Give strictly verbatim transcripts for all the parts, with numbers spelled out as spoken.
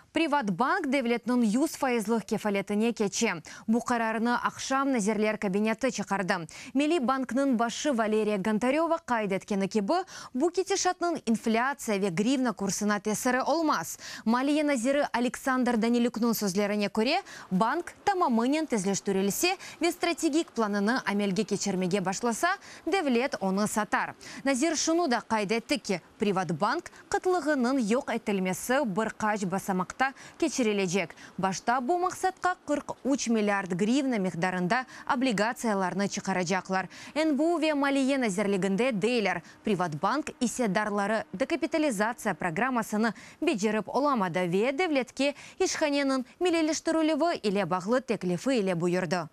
Приватбанк девлетнің юз файызлық кефалетіне кече. Бұ қарарыны ақшам назерлер кабинеті чықарды. Мели банкның башы Валерия Гонтарева қайдеткені кебі, бұ кетешатның инфляция ве гривна курсына тесірі олмаз. Малия назиры Александр Данилюкның сөзлеріне көре, банк тамамынен тезлештүрелсе ве стратегик планыны амелге кечермеге башласа, девлет оны сатар. Назир шуну да қайдетті ке, Приватбанк қытлығының йоқ әтілмесі бір қаж басамақта кечерележек. Башта бұл мақсатқа қырық үш миллиард гривна мекдарында облигацияларны чықарачаклар. эн бэ у ве Малия назерлігінде дейлер. Приватбанк иседарлары декапитализация программасыны беджеріп оламады ве девлетке ишханенің милелештірулеві или бағлы теклифы или бұйырды.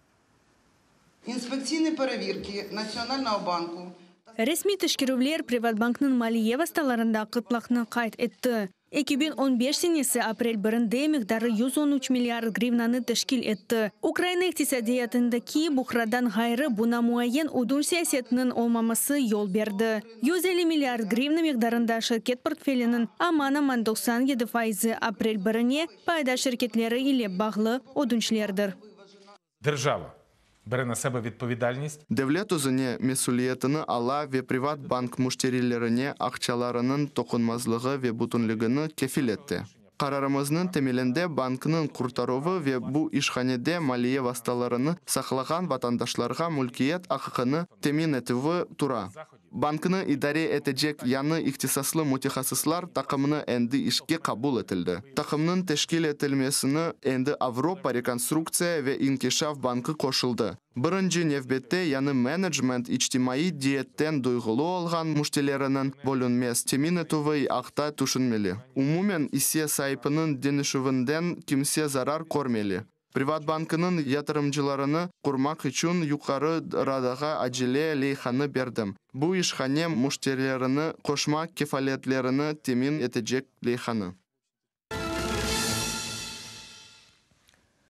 Инспекційні перевірки Національного банку Ресми тышкерулер Приватбанкның Малия васталарында қытлақны қайт етті. эки миң он беш сенесі апрель бірінде миқдары жүз он үч миллиард гривнаны тышкил етті. Украина иқтисадиятындaki бұқрадан ғайры бұна муайен удун саясетінің олмамасы yol берді. жүз элүү миллиард гривна миқдарында шirket портфелінің амана тоқсан жеті файызы апрель біріне пайда шirketlері ile бағлы удунчлердір. Держава бере на себе відповідальність. Devlet özüne mesuliyetini ala ve Privatbank müşterilerine akçalarının dokunmazlığı ve bütünlüğünü kefil etti. Kararımızın temelinde bankının kurtarıvı ve bu işhanede maliye vastalarını saklagan vatandaşlarga mülkiyet akıkını temin etivi tura. Bankını idare edecek yanı ihtisaslı mütehassıslar takımını endi işke kabul etildi. Takımının teşkil etilmesini endi Avrupa Rekonstruksiya ve İnkişaf Bankı koşuldu. Birinci nevbette yanı management içtimai diyetten duygulu olgan müşterilerinin bölünmez temin etuvi akta düşünmeli. Umumen ise sahibinin denişivinden kimse zarar görmeli. Privatbankının yatırımcılarını kurmak için yukarı radaga acele leyhanı berdim. Bu işhane müşterilerini koşma kefaletlerini temin edecek leyhanı.